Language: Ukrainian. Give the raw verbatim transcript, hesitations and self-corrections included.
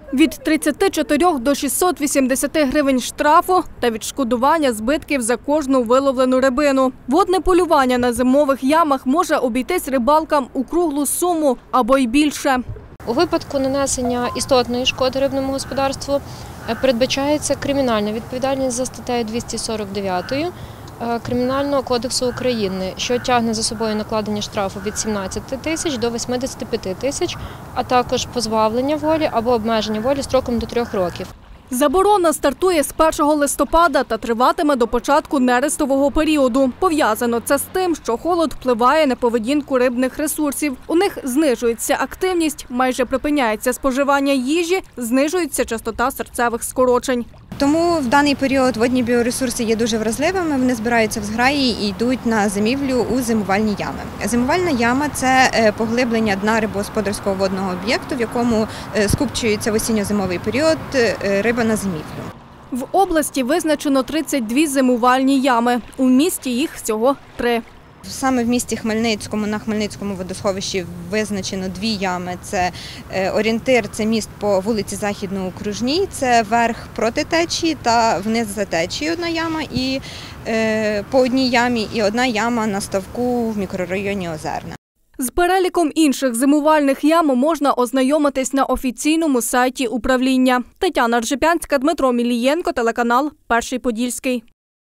Від тридцяти чотирьох до шістсот вісімдесяти гривень штрафу та відшкодування збитків за кожну виловлену рибину. Водне полювання на зимових ямах може обійтись рибалкам у круглу суму або й більше. У випадку нанесення істотної шкоди рибному господарству передбачається кримінальна відповідальність за статтею двісті сорок дев'ять Кримінального кодексу України, що тягне за собою накладення штрафу від сімнадцяти тисяч до восьмидесяти п'яти тисяч, а також позбавлення волі або обмеження волі строком до трьох років. Заборона стартує з першого листопада та триватиме до початку нерестового періоду. Пов'язано це з тим, що холод впливає на поведінку рибних ресурсів. У них знижується активність, майже припиняється споживання їжі, знижується частота серцевих скорочень. Тому в даний період водні біоресурси є дуже вразливими, вони збираються в зграї і йдуть на зимівлю у зимувальні ями. Зимувальна яма – це поглиблення дна рибогосподарського водного об'єкту, в якому скупчується в осінньо-зимовий період риба на зимівлю. В області визначено тридцять дві зимувальні ями, у місті їх всього три. Саме в місті Хмельницькому, на Хмельницькому водосховищі визначено дві ями. Це орієнтир, це міст по вулиці Західно-Окружній, це верх проти течії та вниз за течією одна яма, і е, по одній ямі і одна яма на ставку в мікрорайоні Озерне. З переліком інших зимувальних ям можна ознайомитись на офіційному сайті управління. Тетяна Ржепянська, Дмитро Мілієнко, телеканал «Перший Подільський».